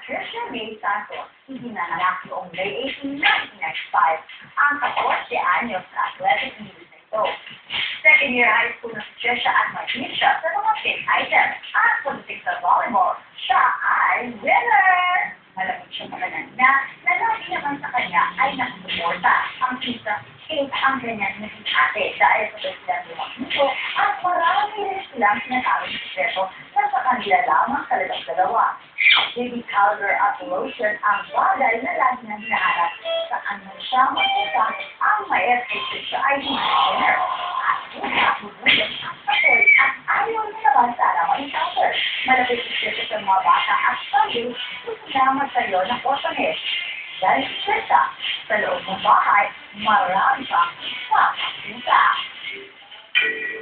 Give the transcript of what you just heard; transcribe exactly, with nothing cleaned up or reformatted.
Patricia May Santos, iginanganak noong May eighteenth, nineteen ninety-five, ang katorse anyos na athletic news na ito. Second year high school na si Trisha at mag-hit siya sa mga pin item. At pagdating sa volleyball, siya ay winner! Malamig siya sa kanya na lagi naman sa kanya ay nakasuporta. Ang tita, Kate ang ganyan naging ate dahil sa presidente ng mundo at marami rin silang sinasabing sikreto na sa kanila lamang talagang dalawa. Baby powder at lotion ang bagay na lagi nang hinahanap saan man siya magpunta ang maestro siya ay winner. At una, bubulong ang patoy at ayaw na naman sana ma-encounter. Malapit siya sa mga bata at sabi, gusto na magsayo ng orphanage. Dahil siya sa loob ng bahay, marami pang nakakita.